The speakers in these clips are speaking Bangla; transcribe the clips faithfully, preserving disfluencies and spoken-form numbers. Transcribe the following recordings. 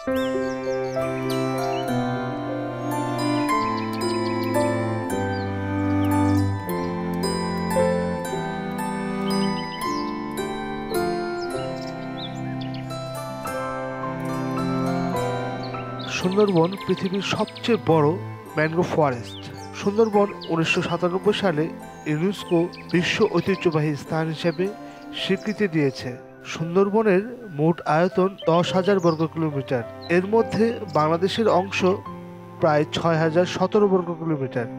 সুন্দরবন পৃথিবীর সবচেয়ে বড় ম্যানগ্রোভ ফরেস্ট। সুন্দরবন উনিশশো সাতানব্বই সালে ইউনেস্কো বিশ্ব ঐতিহ্যবাহী স্থান হিসেবে স্বীকৃতি দিয়েছে। সুন্দরবনের মোট আয়তন দশ হাজার বর্গ কিলোমিটার, এর মধ্যে বাংলাদেশের অংশ প্রায় ছয় হাজার সতেরো বর্গ কিলোমিটার।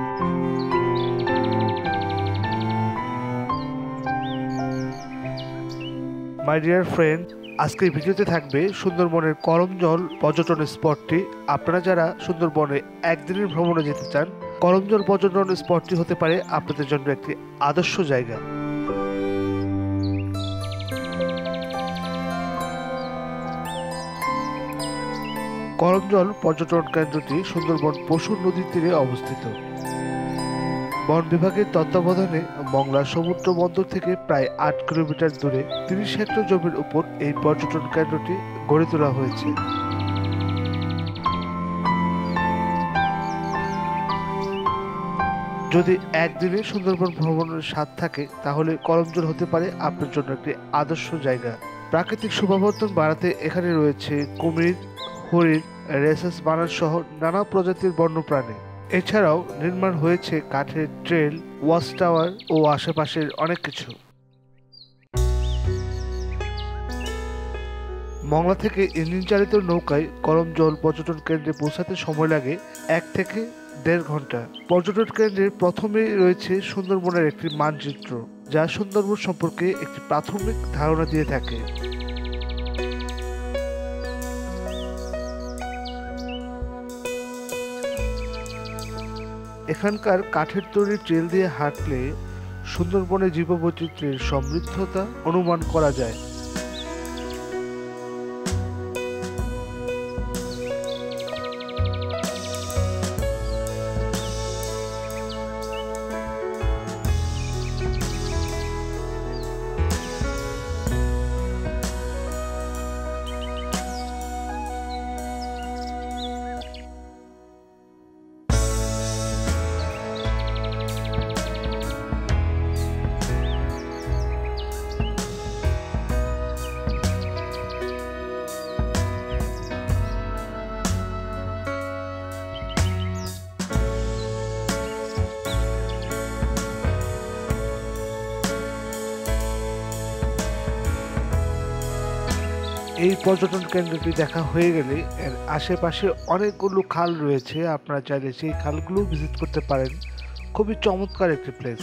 মাই ডিয়ার ফ্রেন্ড, আজকের ভিডিওতে থাকবে সুন্দরবনের করমজল পর্যটন স্পটটি। আপনারা যারা সুন্দরবনে একদিনের ভ্রমণে যেতে চান, করমজল পর্যটন স্পটটি হতে পারে আপনাদের জন্য একটি আদর্শ জায়গা। করমজল পর্যটন কেন্দ্রটি সুন্দরবন পশুর নদীর তীরে অবস্থিত। বন বিভাগের তত্ত্বাবধানে মংলা সমুদ্র বন্দর থেকে প্রায় আট কিলোমিটার দূরে তিরিশ হেক্টর জমির উপর এই পর্যটন কেন্দ্রটি গড়ে তোলা হয়েছে। যদি একদিনে সুন্দরবন ভ্রমণের স্বাদ থাকে, তাহলে করমজল হতে পারে আপনার জন্য একটি আদর্শ জায়গা। প্রাকৃতিক শোভাবর্ধন বাড়াতে এখানে রয়েছে কুমির, হরিণ, রেসাস বানর সহ নানা প্রজাতির বন্যপ্রাণী। এছাড়াও নির্মাণ হয়েছে কাঠের ট্রেল, ওয়াচ টাওয়ার ও আশেপাশের অনেক কিছু। মংলা থেকে ইঞ্জিন চালিত নৌকায় করমজল পর্যটন কেন্দ্রে পৌঁছাতে সময় লাগে এক থেকে দেড় ঘন্টা। পর্যটন কেন্দ্রের প্রথমেই রয়েছে সুন্দরবনের একটি মানচিত্র, যা সুন্দরবন সম্পর্কে একটি প্রাথমিক ধারণা দিয়ে থাকে। এখানকার কাঠের তৈরি ট্রেল দিয়ে হাঁটলে সুন্দরবনের জীববৈচিত্র্যের সমৃদ্ধতা অনুমান করা যায়। এই পর্যটন কেন্দ্রটি দেখা হয়ে গেলে এর আশেপাশে অনেকগুলো খাল রয়েছে, আপনারা চাইলে সেই খালগুলো ভিজিট করতে পারেন। খুবই চমৎকার একটি প্লেস।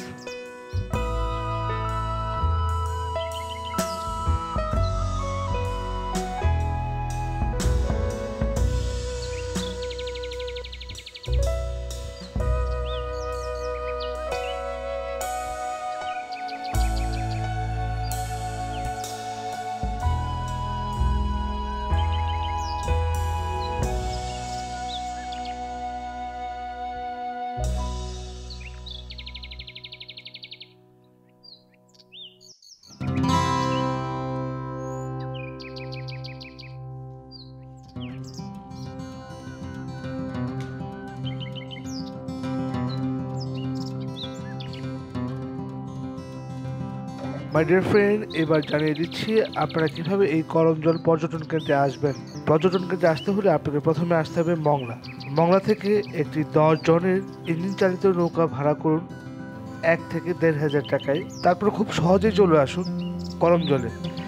মাই ডিয়ার ফ্রেন্ড, এবার জানিয়ে দিচ্ছি আপনারা কিভাবে এই করমজল পর্যটন কেন্দ্রে আসবেন। পর্যটন কেন্দ্রে আসতে হলে আপনাকে প্রথমে আসতে হবে মংলা। মংলা থেকে একটি দশ জনের ইঞ্জিন চালিত নৌকা ভাড়া করুন এক থেকে দেড় হাজার টাকায়। তারপর খুব সহজেই চলে আসুন করমজলে।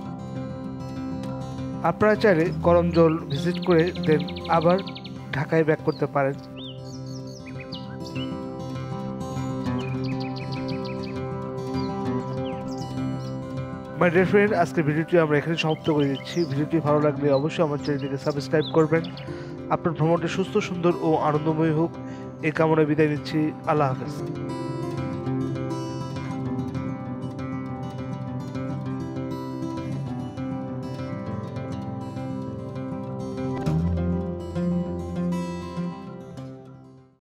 আপনারা চাইলে করমজল ভিজিট করে দেন আবার ঢাকায় ব্যাক করতে পারেন। মাই ডিয়ার ফ্রেন্ড, আজকের ভিডিওটি আমরা এখানে সমাপ্ত করে দিচ্ছি। ভিডিওটি ভালো লাগলে অবশ্যই আমার চ্যানেলটিকে সাবস্ক্রাইব করবেন। আপনার ভ্রমণটি সুস্থ, সুন্দর ও আনন্দময় হোক এই কামনায় বিদায় নিচ্ছি। আল্লাহ হাফেজ।